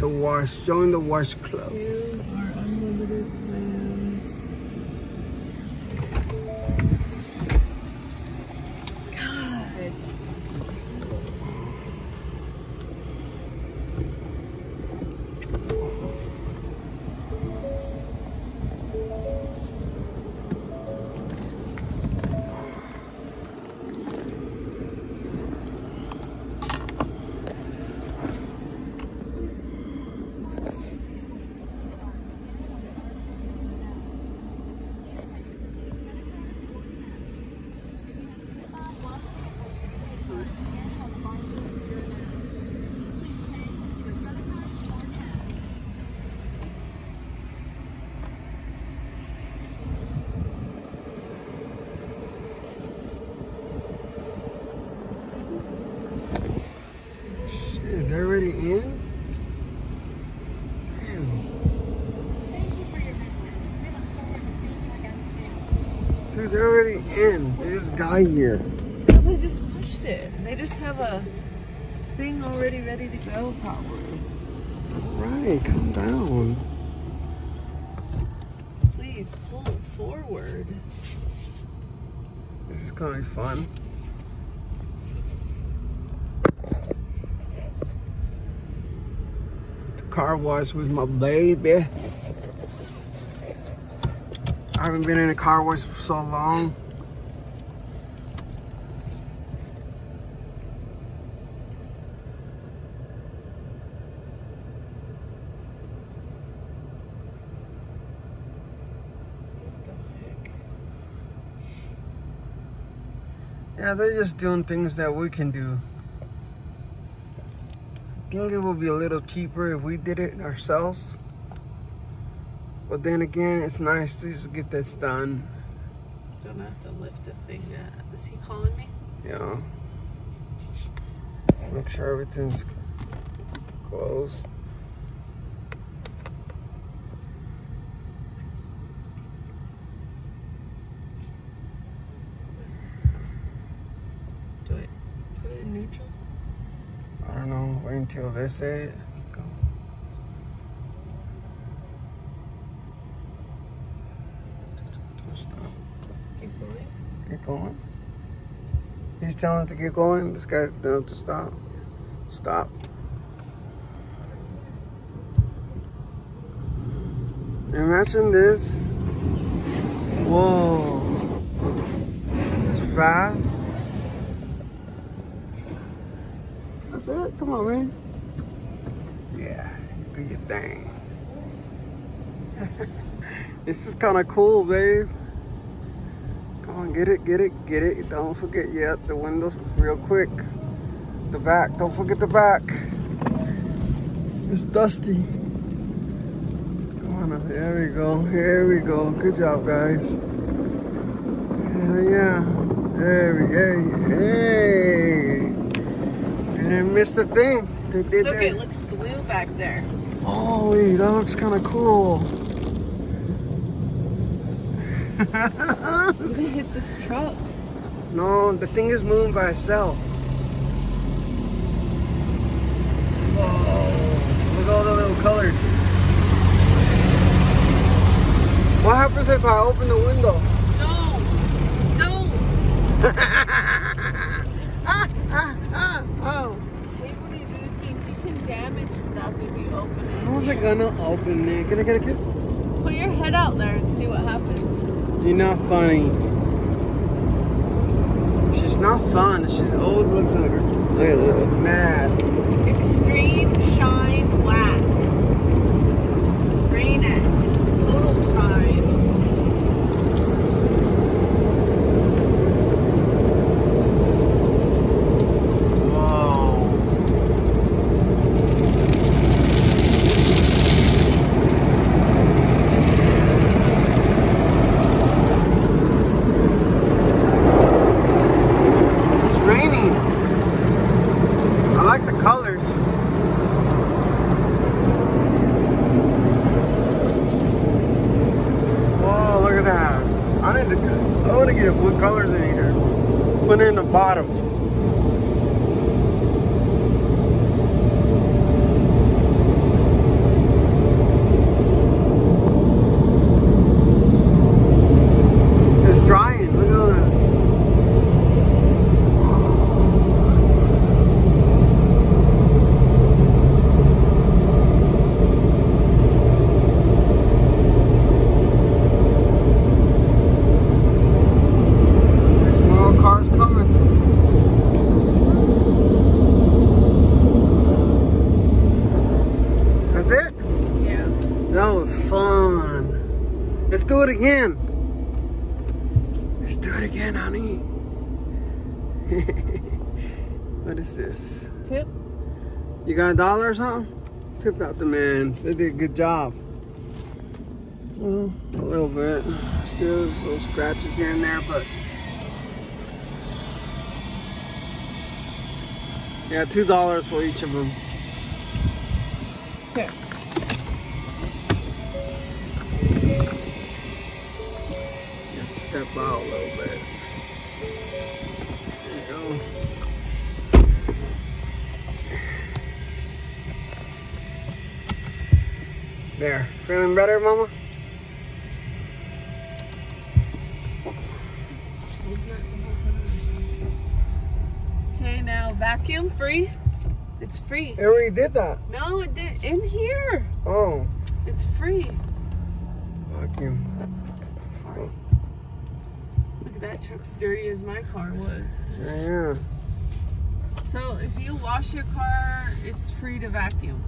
The wash. Join the wash club. You are unlimited plans. God. Shit, they're already in? Damn. Dude, they're already in. There's this guy here. Because I just pushed it. They just have a thing already ready to go, probably. Alright, calm down. Please pull it forward. This is gonna be fun. The car wash with my baby. I haven't been in a car wash for so long. What the heck? Yeah, they're just doing things that we can do. I think it would be a little cheaper if we did it ourselves. But then again, it's nice to just get this done. Don't have to lift a finger. Is he calling me? Yeah. Make sure everything's closed. Do I put it in neutral? I don't know. Wait until they say it. Go. Don't stop. Keep going. Keep going. He's telling it to keep going. This guy's telling it to stop. Stop. Imagine this. Whoa. This is fast. That's it. Come on, man. Yeah, you do your thing. This is kind of cool, babe. Come on, get it, get it, get it. Don't forget yet. The windows real quick. The back. Don't forget the back. It's dusty. Come on now. There we go. Here we go. Good job, guys. Hell yeah. There we go. Hey. Didn't miss the thing. They did Look, that. it looks blue back there. Holy, that looks kind of cool. Did it hit this truck? No, the thing is moving by itself. Whoa, look at all the little colors. What happens if I open the window? Don't. Oh. Hey, when you do things, you can damage stuff if you open it. How's it gonna open it? Can I get a kiss? Put your head out there and see what happens. You're not funny. She's not fun. She always looks like her. Look, mad. Extreme Shine Wax. Rain-X. Total Shine. I want to get blue colors in here. Put it in the bottom. Let's do it again. Let's do it again, honey. What is this? Tip? You got $1 or something? Tip out the man. They did a good job. Well, a little bit. Still little scratches here and there, but yeah, $2 for each of them. Here. Step out a little bit. There you go. There. Feeling better, Mama? Okay, now vacuum free. It's free. I already did that. No, it did in here. Oh. It's free. Vacuum. Look at that truck's dirty as my car was. Yeah. So if you wash your car, it's free to vacuum.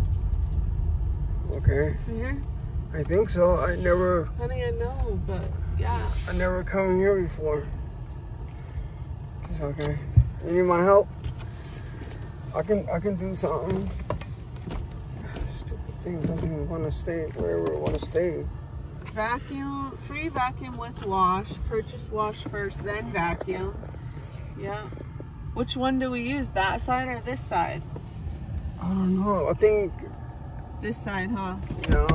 Okay. Here? I think so. I never Honey, I know, but yeah. come here before. It's okay. You need my help? I can do something. Stupid thing doesn't even want to stay wherever it want to stay. Vacuum, free vacuum with wash. Purchase wash first, then vacuum. Yeah. Which one do we use? That side or this side? I don't know. I think This side, huh? no.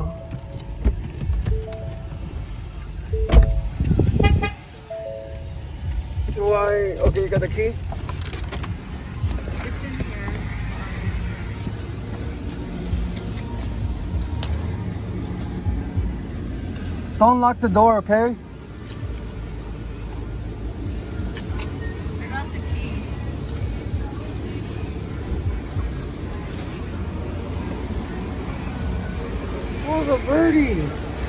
Do I? Okay, you got the key? It's in here. Don't lock the door, okay? I got the key. Oh, the birdie.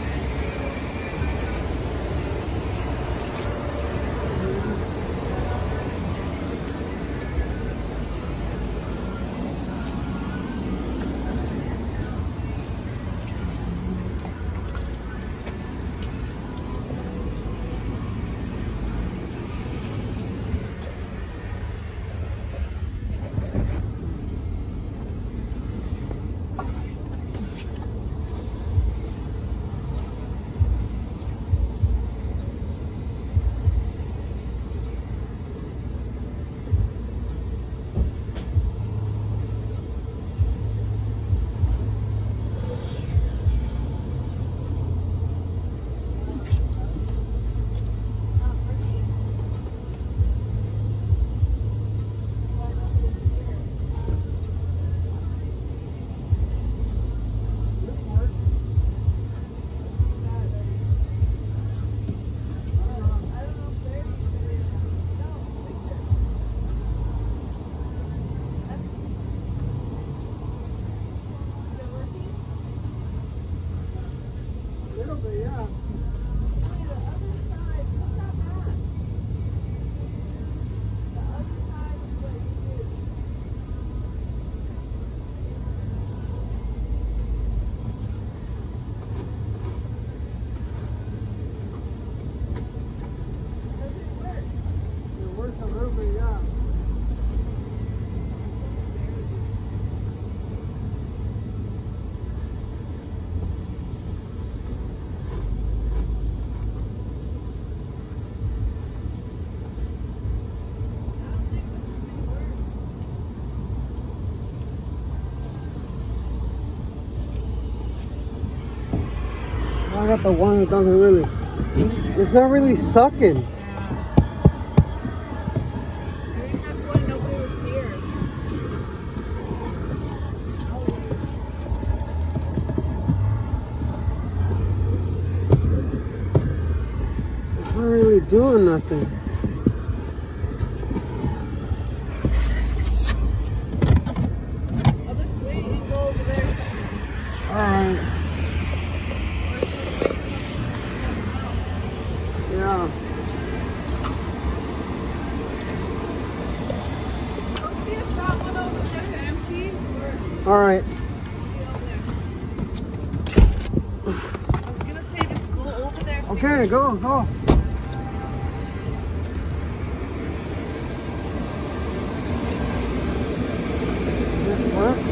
I got the one that doesn't really, it's not really sucking. I think that's why nobody was here. It's not really doing nothing. I'll just wait and go over there. Alright. Yeah. I'll see if that one over there is empty. Alright. I was gonna say just go over there. Okay, go, go. Does this work?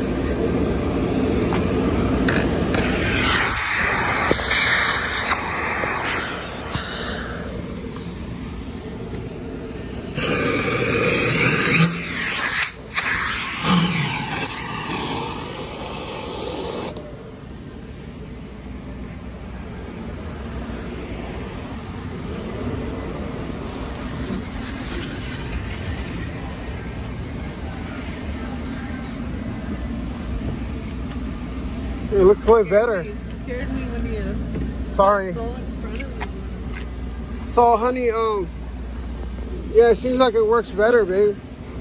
It looked way better. Scared me when you Sorry. go in front of me. So, honey, yeah, it seems like it works better, babe.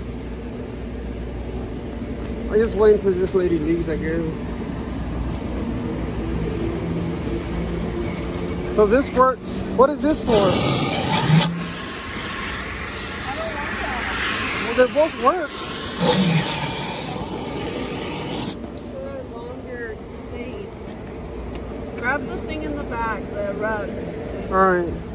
I just wait until this lady leaves, I guess. So this works. What is this for? I don't want that. Well, they both work. For a longer space. Grab the thing in the back, the rug. All right.